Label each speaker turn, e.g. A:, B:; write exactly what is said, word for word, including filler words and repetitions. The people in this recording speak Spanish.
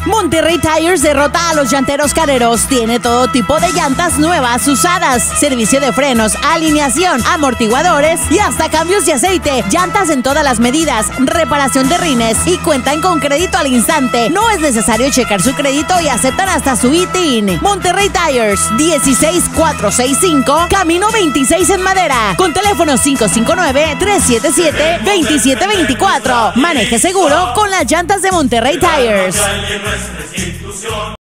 A: Monterrey Tires derrota a los llanteros careros. Tiene todo tipo de llantas nuevas, usadas, servicio de frenos, alineación, amortiguadores y hasta cambios de aceite. Llantas en todas las medidas, reparación de rines y cuentan con crédito al instante. No es necesario checar su crédito y aceptan hasta su I T I N. Monterrey Tires, dieciséis mil cuatrocientos sesenta y cinco, Camino veintiséis en Madera. Con teléfono cinco cinco nueve, tres siete siete, dos siete dos cuatro. Maneje seguro con las llantas de Monterrey Tires.